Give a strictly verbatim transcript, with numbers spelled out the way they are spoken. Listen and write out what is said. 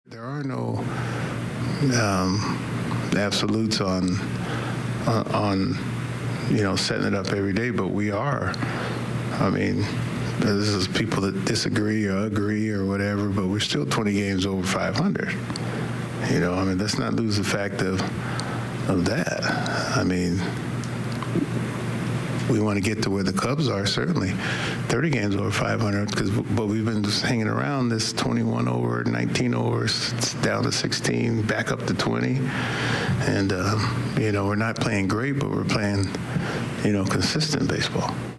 There are no um, absolutes on, on, on, you know, setting it up every day, but we are. I mean, this is people that disagree or agree or whatever, but we're still twenty games over five hundred. You know, I mean, let's not lose the fact of, of that. I mean, we want to get to where the Cubs are, certainly. thirty games over five hundred, because but we've been just hanging around this twenty-one over, nineteen overs, it's down to sixteen, back up to twenty. And, um, you know, we're not playing great, but we're playing, you know, consistent baseball.